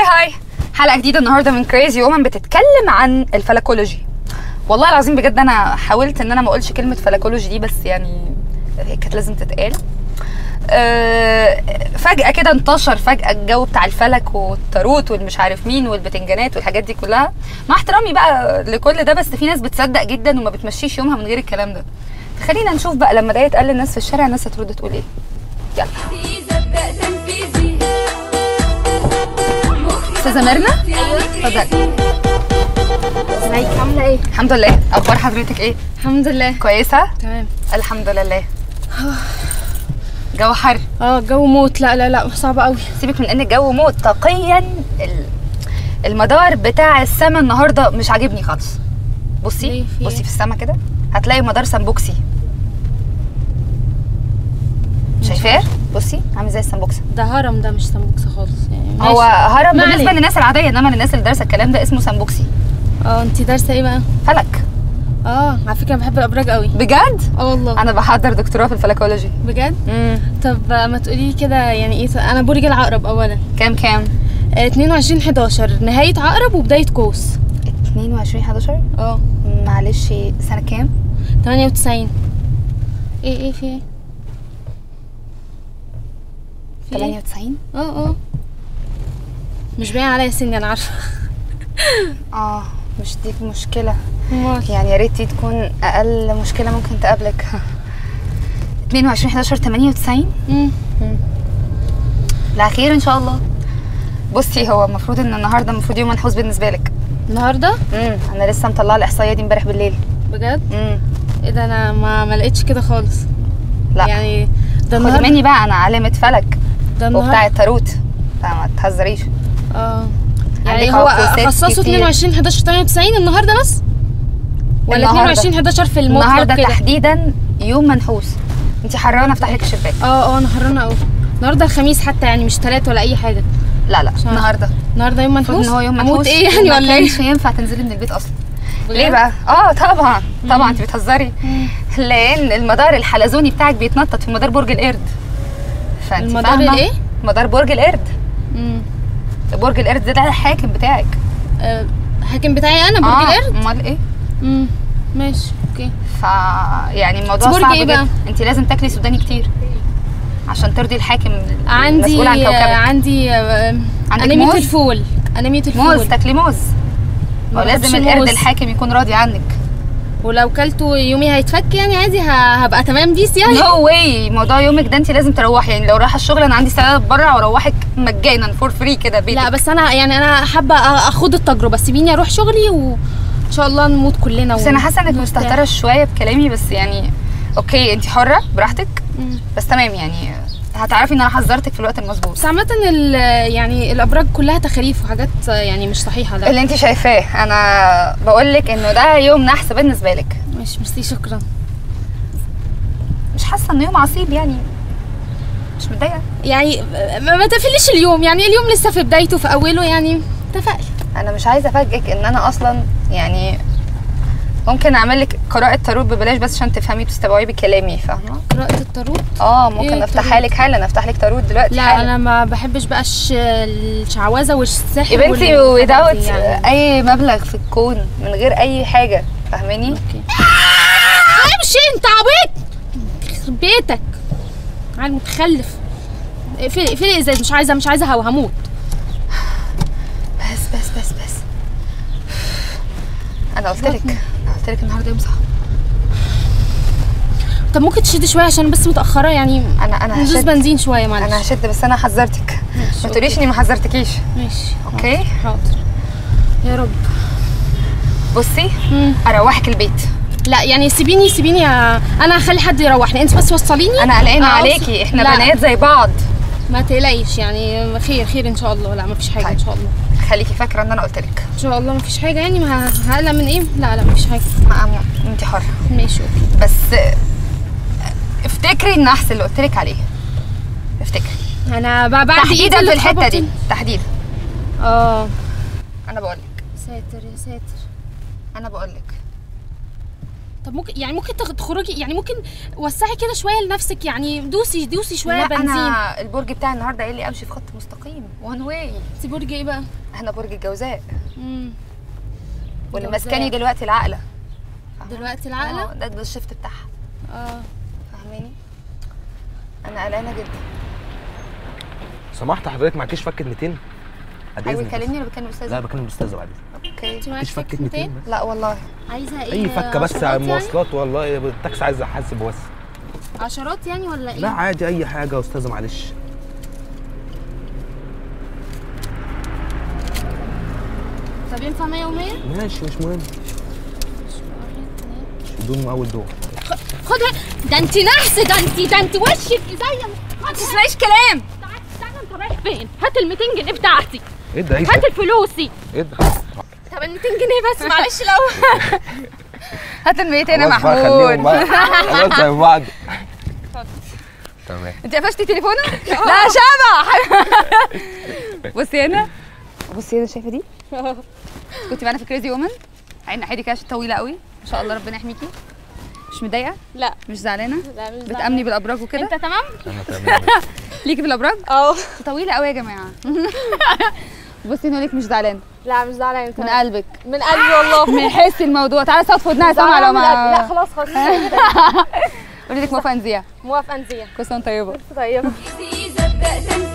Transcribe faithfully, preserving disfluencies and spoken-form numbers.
هاي حلقه جديده النهارده من كريزي وومن بتتكلم عن الفلكولوجي. والله العظيم بجد انا حاولت ان انا ما اقولش كلمه فلكولوجي دي، بس يعني هي كانت لازم تتقال. أه فجاه كده انتشر فجاه الجو بتاع الفلك والتاروت والمش عارف مين والبتنجانات والحاجات دي كلها، مع احترامي بقى لكل ده، بس في ناس بتصدق جدا وما بتمشيش يومها من غير الكلام ده. خلينا نشوف بقى لما ده يتقال للناس في الشارع الناس هترد تقول ايه. يلا استاذه ميرنا، اتفضلي. ازيك عامله ايه؟ الحمد لله. اخبار حضرتك ايه؟ الحمد لله كويسه تمام الحمد لله. جو حر. اه الجو موت. لا لا لا صعب قوي. سيبك من ان الجو موت، طاقيا المدار بتاع السما النهارده مش عاجبني خالص. بصي في بصي في السما كده هتلاقي مدار سمبوكسي، شايفاه؟ بصي عامل زي السمبوكسه. ده هرم، ده مش سمبوكسه خالص يعني. هو هرم بالنسبه للناس العاديه، انما للناس اللي دارسه الكلام ده اسمه سمبوكسي. اه انت دارسه ايه بقى؟ فلك. اه على فكره بحب الابراج قوي. بجد؟ اه والله انا بحضر دكتوراه في الفلكولوجي. بجد؟ امم طب ما تقولي لي كده يعني ايه؟ انا برج العقرب اولا. كام كام؟ آه اتنين وعشرين حداشر نهايه عقرب وبدايه قوس. اتنين وعشرين حداشر؟ اه معلش سنه كام؟ تمانية وتسعين. ايه ايه في ايه؟ تمانية وتسعين؟ اه اه مش باين عليا سني انا عارفه. اه مش دي مشكله امال يعني، يا ريت تكون اقل مشكله ممكن تقابلك. اتنين وعشرين حداشر تمانية وتسعين؟ امم لا خير ان شاء الله. بصي هو المفروض ان النهارده المفروض يوم منحوس بالنسبه لك. النهارده؟ امم انا لسه مطلعه الاحصائيه دي امبارح بالليل. بجد؟ امم ايه ده؟ انا ما ما لقيتش كده خالص. لا يعني ده خدي مني بقى، انا عالمه فلك ده وبتاع التاروت، فما تهزريش. اه يعني عندك هو عكوسات خصصوا كتير. اتنين وعشرين حداشر تمانية وتسعين النهارده بس؟ ولا النهاردة. اتنين وعشرين حداشر في المطلق النهارده كده؟ تحديدا يوم منحوس. انت حرانه افتح لك الشباك. اه اه انا حرانه قوي. النهارده الخميس حتى يعني مش تلات ولا اي حاجه. لا لا النهارده النهارده يوم منحوس. ان هو يوم اموت منحوس ايه يعني ولا ايه؟ مش ينفع تنزلي من البيت اصلا. بجد؟ ليه بقى؟ اه طبعا طبعا انت بتهزري. لان المدار الحلزوني بتاعك بيتنطط في مدار برج القرد. فانت المدار فاهمة؟ الايه؟ مدار برج القرد. امم برج القرد ده, ده الحاكم بتاعك. آه الحاكم بتاعي انا برج آه القرد؟ امال ايه؟ امم ماشي اوكي. ف يعني الموضوع برج صعب إيه جدا. بقى؟ انت لازم تاكلي سوداني كتير عشان ترضي الحاكم عندي المسؤول عن كوكبك. عندي آه عندك انيميا موز؟ الفول. انيميا الفول. موز، تاكلي موز. ما ولازم بحبش القرد الموز. الحاكم يكون راضي عنك. ولو كلته يومي هيتفك يعني عادي، هبقى تمام بيس يعني. نو واي، موضوع يومك ده انت لازم تروحي، يعني لو رايحه الشغل انا عندي ساعه بره واروحك مجانا فور فري كده بيتك. لا بس انا يعني انا حابه اخد التجربه، سيبيني اروح شغلي وان شاء الله نموت كلنا. بس انا حاسه انك مستهتره شويه بكلامي، بس يعني اوكي انت حره براحتك. مم. بس تمام يعني هتعرفي ان انا حذرتك في الوقت المظبوط. بس عامه يعني الابراج كلها تخاريف وحاجات يعني مش صحيحه. لا اللي انت شايفاه انا بقول لك انه ده يوم نحس بالنسبه لك. مش ميرسي شكرا. مش حاسه انه يوم عصيب يعني؟ مش متضايقه يعني ما ما تقفليش اليوم، يعني اليوم لسه في بدايته في اوله يعني تفائلي. انا مش عايزه افاجئك ان انا اصلا يعني ممكن اعمل لك قراءه تاروت ببلاش بس عشان تفهمي وتستوعبي كلامي، فاهمه؟ قراءه التاروت؟ اه ممكن إيه افتحها لك حالا، افتح لك تاروت دلوقتي لا حالا. انا ما بحبش بقى الش- الشعوذه والسحر يا بنتي والحاجات ودوت دي يعني. اي مبلغ في الكون من غير اي حاجه، فاهماني؟ اوكي امشي انت عبيط يخرب بيتك عيل متخلف. اقفلي اقفلي الازاز، مش عايزه مش عايزه هوا هموت. بس بس بس بس انا قلت لك انا قلت لك النهارده يوم صعب. طب ممكن تشدي شويه عشان بس متاخره يعني. انا انا ندوس هشد بنزين شويه معلش. انا هشد بس انا حذرتك، ما تقوليش اني ما حذرتكيش. ماشي اوكي حاضر يا رب. بصي مم. اروحك البيت. لا يعني سيبيني سيبيني يا... انا هخلي حد يروحني، انت بس وصليني. انا قلقانه أعوز- عليكي، احنا لا. بنات زي بعض. ما تقلقيش يعني خير خير ان شاء الله. لا ما فيش حاجه. طيب. ان شاء الله خليكي فاكره ان انا قلت لك ان شاء الله ما فيش حاجه يعني. ما ه- هقلق من ايه؟ لا لا ما فيش حاجه. ما انت حره. ماشي اوكي. بس افتكري النحس اللي قلت لك عليه، افتكري انا بعد تحديدا في الحته دي تحديدا. اه انا بقول لك ساتر يا ساتر. انا بقول لك طب ممكن يعني ممكن تخ- تخرجي يعني ممكن وسعي كده شويه لنفسك، يعني دوسي دوسي شويه لا بنزين. انا البرج بتاعي النهارده قال لي امشي في خط مستقيم وان واي. انت برج ايه بقى؟ احنا برج الجوزاء، امم واللي الجوزاء. ماسكاني دلوقتي العقله. دلوقتي العقله؟ اه ده ده الشفت بتاعها. اه فاهماني؟ انا قلقانه جدا. سمحت حضرتك معكيش فكه ميتين؟ ايوه بيكلمني ولا بيكلم الاستاذ؟ لا بكلم الاستاذه بعد اذنك. اوكي. انت معكيش معاكي فكه ميتين بس؟ لا والله. عايزه ايه؟ اي فكه بس عشرات على يعني؟ المواصلات والله التاكسي عايز احاسب بس. عشرات يعني ولا ايه؟ لا عادي اي حاجه يا استاذه معلش. طب ينفع مية و100؟ ماشي مش مهم. بدون اول دور. خدها. ده انت نحس، ده انت ده انت وشك زي ما تسمعيش كلام. تعالى استنى، انت رايح فين؟ هات ال ميتين جنيه بتاعتي. ايه ده؟ ايه هات ده؟ الفلوسي. ايه ده؟ طب ال ميتين جنيه بس معلش لو هات ال ميتين يا خلاص بقى محمود. خليهم بقى. خلاص زي بعض. تمام. انت قفشتي تليفونه؟ لا شبع. بصي هنا، بصي هنا شايفه دي؟ كنت معانا في كريزي وومن، عين ناحيتي كده طويله قوي ما شاء الله ربنا يحميكي. مش متضايقه؟ لا مش زعلانه؟ لا مش بتامني بالابراج وكده؟ انت تمام؟ انا تمام. ليكي في الابراج؟ اه طويله قوي يا جماعه. بصي نقول لك مش زعلانه لا مش زعلانه من قلبك، من قلبي والله. من حس الموضوع. تعالى صوت في ودنها سامعه لو ما لا خلاص خلاص. قولي لك موافقه نزيع. موافقه نزيه. كل سنه وانت طيبه. طيب.